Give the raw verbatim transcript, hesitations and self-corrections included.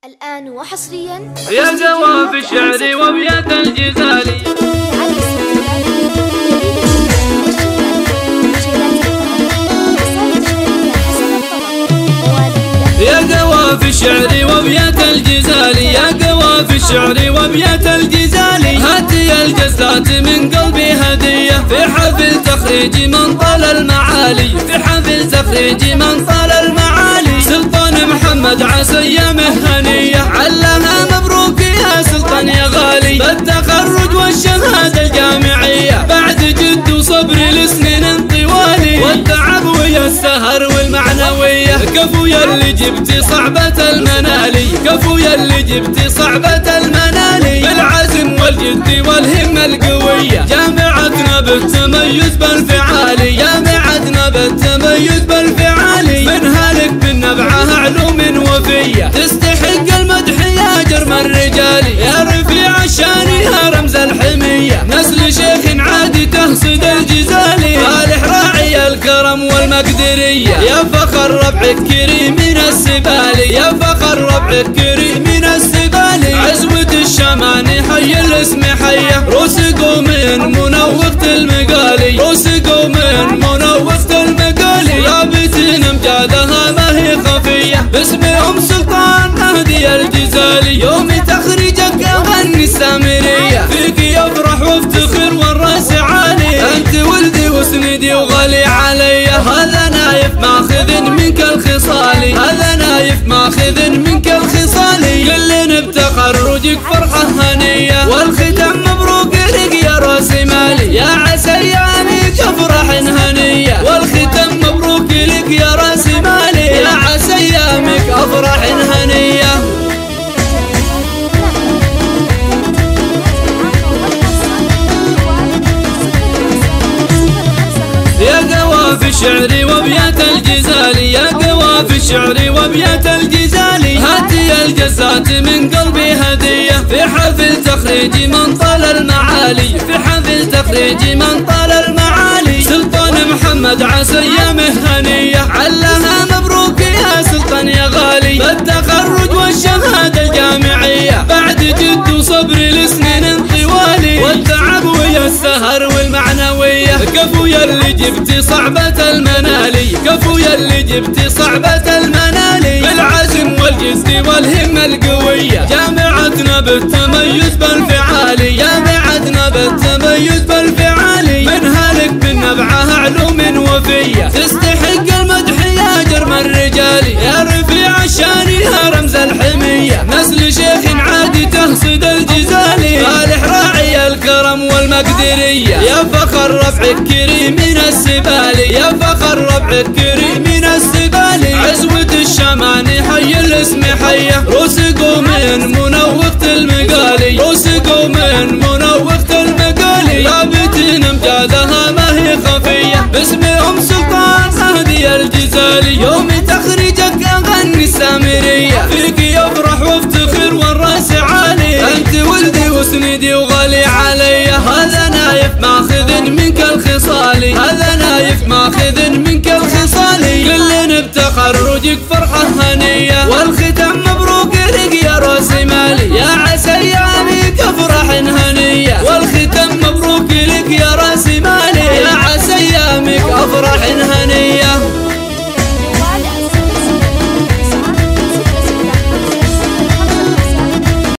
الآن وحصريا يا جواب الشعر وابيات الجزالي يا قواف الشعر وابيات الجزالي يا قواف الشعر وابيات الجزالي هاتي الجزلات من قلبي هدية في حفل تخريج من طال المعالي في حفل تخريج من طال المعالي سلطان محمد عسى ايامه هنية علها مبروك يا سلطان يا غالي بالتخرج والشهادة الجامعية بعد جد وصبر لسنين طوالي والتعب ويا السهر والمعنوية كفو يا اللي جبتي صعبة المنالي كفو يا اللي جبتي صعبة المنالي بالعزم والجد والهمة القوية جامعتنا بالتميز بالفعالي جامعتنا بالتميز بالفعالي منها لك بالنبعة علوم وفية تستحق المدح يا جرم الرجال يا رفيع الشان يا رمز الحمية نسل شيخ عادي تحصد الجزالي صالح راعي الكرم والمقدرية يا فخر ربعك كريم من السبالي يا فخر ربعك كريم من السبالي عزوة الشمان حي الاسم حيه روس قوم منوقة المقالي روس قوم منوقة المقالي رابطين امجادها ما هي خفية باسمهم سلطان مهدي الجزالي يوم تخرجك اغني السامرية فيك يفرح وافتخر والراس عالي انت ولدي وسندي وغالي علي هذا نايف ماخذ منك الخصالي هذا نايف ماخذ منك الخصالي كلنا بتخرجك فرحة هنية والختام مبروك لك يا راس مالي يا عسى ايامك افراح هنية والختام مبروك لك يا راس مالي يا عسى ايامك افراح هنية يا قواف الشعر وابيات الجزالي يا قواف الشعر وابيات الجزالي هاتي الجزات من قلبي هدية في حفل تخريج من طال المعالي في حفل تخريج من طال المعالي سلطان محمد عسى ايامه هنية علها مبروك يا سلطان يا غالي بالتخرج والشهادة الجامعية بعد جد وصبر لسنين طوالي والتعب ويا السهر والمعنوية كفو يا اللي جبتي صعبة المنالي كفو يا اللي جبتي صعبة المنالي بالعزم والجد والهمة القوية جامعتنا بالتميز بالفعالي جامعتنا بالتميز بالفعالي منها لك بالنبعة علوم وفية تستحق المدح يا جرم الرجال يا رفيع الشان يا رمز الحمية نسل شيخ عادي تحصد الجزالي صالح راعي الكرم والمقدرية يا فخر ربعك كريم من السبالي يا فخر ربعك كريم من السبالي عزوة الشمان حي الاسم حيه روس قوم منوقة المقالي روس قوم منوقة المقالي رابطين امجادها ما هي خفية باسمهم سلطان مهدي الجزالي يوم تخرجك اغني السامرية فيك يفرح وافتخر والراس عالي انت ولدي وسندي وغالي علي هذا نايف ماخذ منك الخصالي هذا نايف ماخذ منك الخصالي كلنا بتخرجك فرحة هنية والختام مبروك لك يا راس مالي يا عسى